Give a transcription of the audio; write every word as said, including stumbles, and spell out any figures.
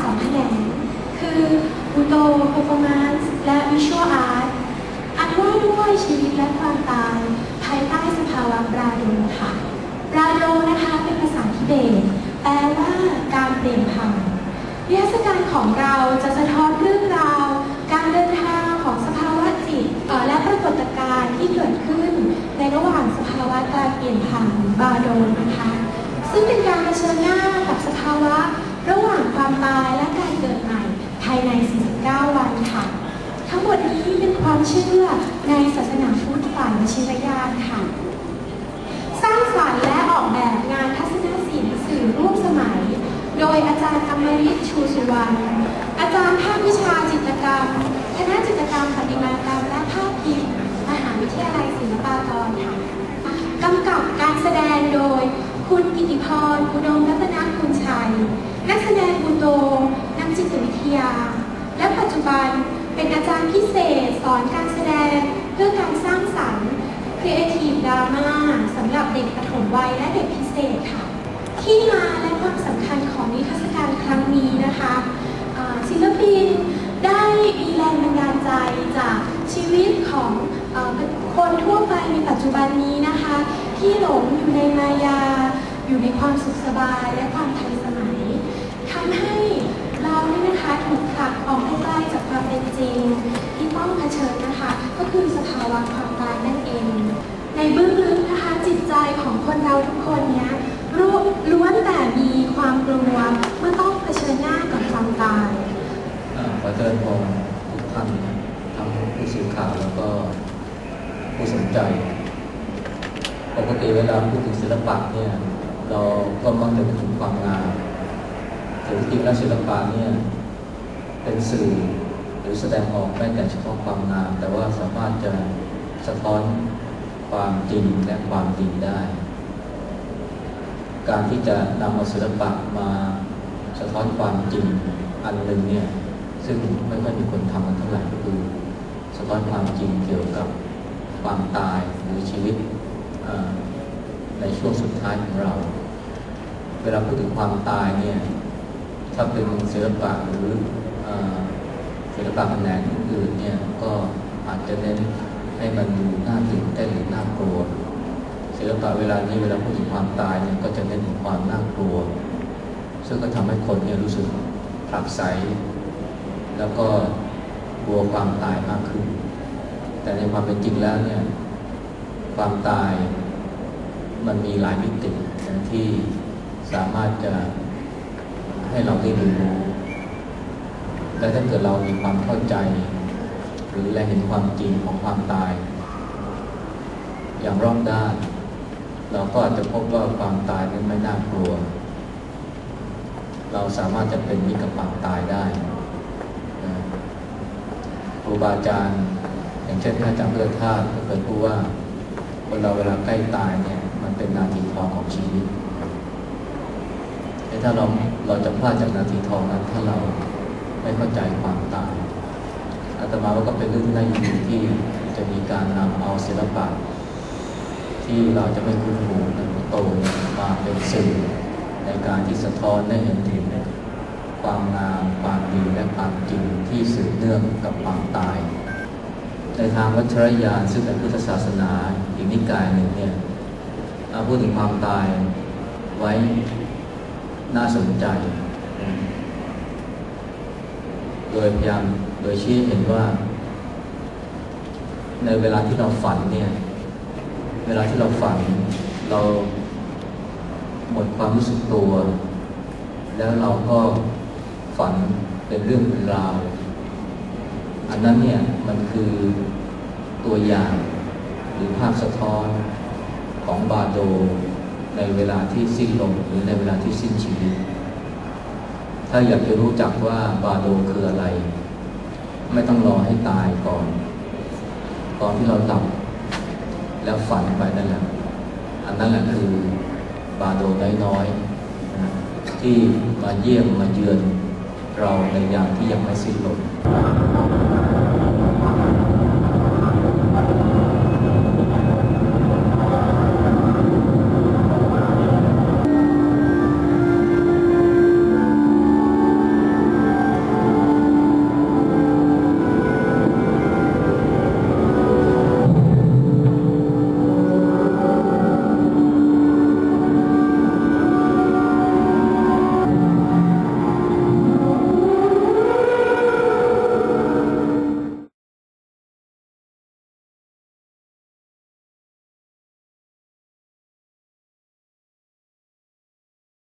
องแขนงคือบูโต Performance และ Visual Art อันว่าด้วยชีวิตและความตายภายใต้สภาวะบราโดค่ะบราโดนะคะเป็นภาษาทิเบตแปลว่าการเปลี่ยนผ่านนิทรรศการของเราจะสะท้อนเรื่องราวการเดินทางของสภาวะจิตและปรากฏการณ์ที่เกิดขึ้นในระหว่างสภาวะการเปลี่ยนผ่านบราโดนะคะซึ่งเป็นการเผชิญหน้ากับสภาวะระหว่างความตายและการเกิดใหม่ภายในสี่สิบเก้าวันค่ะทั้งหมดนี้เป็นความเชื่อในศาสนาพุทธฝ่ายวชิรญาณค่ะสร้างสรรค์และออกแบบงานทัศนศิลป์สื่อร่วมสมัยโดยอาจารย์อมริตชูสุวรรณอาจารย์ภาควิชาจิตรกรรมคณะจิตรกรรมประติมากรรมและภาพพิมพ์มหาวิทยาลัยศิลปากรค่ะกำกับการแสดงโดยคุณกิติพรอุดมรัตนคุณชัยนักแสดงบุโตนักจิตวิทยาและปัจจุบันเป็นอาจารย์พิเศษสอนการแสดงเพื่อการสร้างสรรค์ Creative Drama สำหรับเด็กปฐมวัยและเด็กพิเศษค่ะที่มาและความสำคัญของนิทรรศการครั้งนี้นะคะศิลปินได้มีแรงบันดาลใจจากชีวิตของคนทั่วไปในปัจจุบันนี้นะคะที่หลงอยู่ในมายาอยู่ในความสุขสบายและความทันสมัยทำให้เราเนี่ยนะคะถูกผลักออกไปไกลจากความเป็นจริงที่ต้องเผชิญนะคะก็คือสภาวะความตายนั่นเองในเบื้องลึกนะคะจิตใจของคนเราทุกคนเนี้ยล้วนแต่มีความกลัวเมื่อต้องเผชิญหน้ากับความตายขอเชิญพงทุกท่านทั้งผู้สื่อข่าวแล้วก็ผู้สนใจปกติเวลาพูดถึงศิลปะเนี่ยเราก็มักจะพูดถึงความงามแต่จริงๆแล้วศิลปะเนี่ยเป็นสื่อหรือแสดงออกไม่แต่เฉพาะความงามแต่ว่าสามารถจะสะท้อนความจริงและความดีได้การที่จะนำเอาศิลปะมาสะท้อนความจริงอันหนึ่งเนี่ยซึ่งไม่ค่อยมีคนทำกันเท่าไหร่ก็คือสะท้อนความจริงเกี่ยวกับความตายหรือชีวิตในช่วงสุดท้ายของเราเวลาพูดถึงความตายเนี่ยถ้าเป็นศิลปะหรือศิลปะแขนงอื่นเนี่ยก็อาจจะเน้นให้มันดูน่าตื่นเต้นหรือน่ากลัวศิลปะเวลานี้เวลาพูดถึงความตายเนี่ยก็จะเน้นถึงความน่ากลัวซึ่งก็ทำให้คนเนี่ยรู้สึกผลักไสแล้วก็กลัวความตายมากขึ้นแต่ในความเป็นจริงแล้วเนี่ยความตายมันมีหลายมิติที่สามารถจะให้เราได้เรียนรู้และถ้าเกิดเรามีความเข้าใจหรือแลเห็นความจริงของความตายอย่างรอบด้านเราก็อาจจะพบว่าความตายนั้นไม่น่ากลัวเราสามารถจะเป็นมิตรกับความตายได้ครูบาอาจารย์อย่างเช่นท่านอาจารย์เพื่อธาตุก็เคยพูดว่าคนเราเวลาใกล้ตายเนี่ยมันเป็นนาทีทองของชีวิตถ้าเราเราจะพลาดจากนาทีทองนั้นถ้าเราไม่เข้าใจความตายอาตมาว่าก็เป็นเรื่องที่น่ายินดีที่จะมีการนำเอาศิลปะที่เราจะไม่คุ้นหูในโตมาเป็นสื่อในการที่สะท้อนให้เห็นถึงความงามความดีและความจริงที่สืบเนื่องกับความตายในทางวัชรยานซึ่งเป็นพุทธศาสนาอีกนิกายหนึ่งเนี่ยพูดถึงความตายไว้น่าสนใจโดยพยายามโดยชี้เห็นว่าในเวลาที่เราฝันเนี่ยเวลาที่เราฝันเราหมดความรู้สึกตัวแล้วเราก็ฝันเป็นเรื่องเป็นราวอันนั้นเนี่ยมันคือตัวอย่างหรือภาพสะท้อนของบาโดในเวลาที่สิ้นลมหรือในเวลาที่สิ้นชีวิตถ้าอยากจะรู้จักว่าบาโดคืออะไรไม่ต้องรอให้ตายก่อนตอนที่เราหลับแล้วฝันไปนั่นแหละอันนั้นแหละคือบาโดน้อยๆที่มาเยี่ยมมาเยือนเราในยามที่ยังไม่สิ้นลม